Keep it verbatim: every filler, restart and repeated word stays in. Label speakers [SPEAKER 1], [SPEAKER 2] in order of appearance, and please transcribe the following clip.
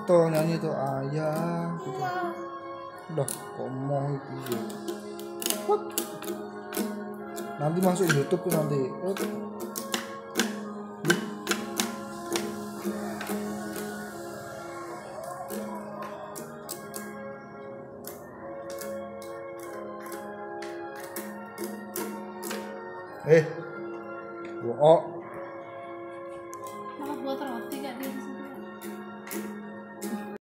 [SPEAKER 1] tuh nyanyi tuh ayah gitu. Udah ngomong gitu. What? Nanti masuk YouTube tuh nanti. What? Eh, bohong.